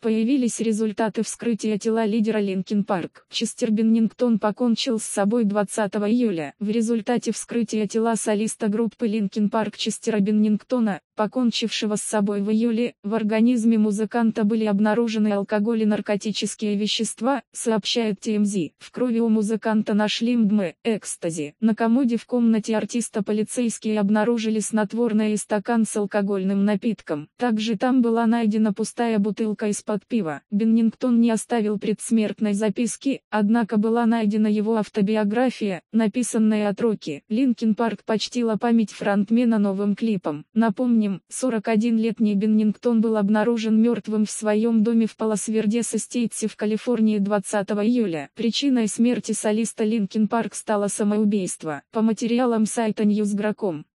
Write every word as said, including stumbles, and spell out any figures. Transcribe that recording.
Появились результаты вскрытия тела лидера Линкин Парк. Честер Беннингтон покончил с собой двадцатого июля. В результате вскрытия тела солиста группы Линкин Парк Честера Беннингтона, покончившего с собой в июле, в организме музыканта были обнаружены алкоголь и наркотические вещества, сообщает ти эм зет. В крови у музыканта нашли эм ди эм а, экстази. На комоде в комнате артиста полицейские обнаружили снотворное и стакан с алкогольным напитком. Также там была найдена пустая бутылка из-под пива. Беннингтон не оставил предсмертной записки, однако была найдена его автобиография, написанная от руки. Линкин Парк почтила память фронтмена новым клипом. Напомним, сорокаодинлетний Беннингтон был обнаружен мертвым в своем доме в Палас-Вердес-Эстейтсе в Калифорнии двадцатого июля. Причиной смерти солиста Линкин Парк стало самоубийство. По материалам сайта ньюс точка гра точка ком.